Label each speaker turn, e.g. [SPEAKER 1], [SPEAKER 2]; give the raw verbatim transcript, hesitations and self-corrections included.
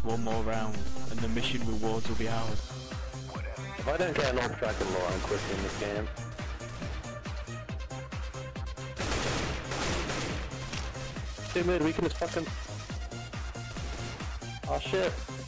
[SPEAKER 1] one more round, and the mission rewards will be ours.
[SPEAKER 2] If I don't get an off track and more, I'm quitting this game. Too mid, we can just fucking... Oh shit.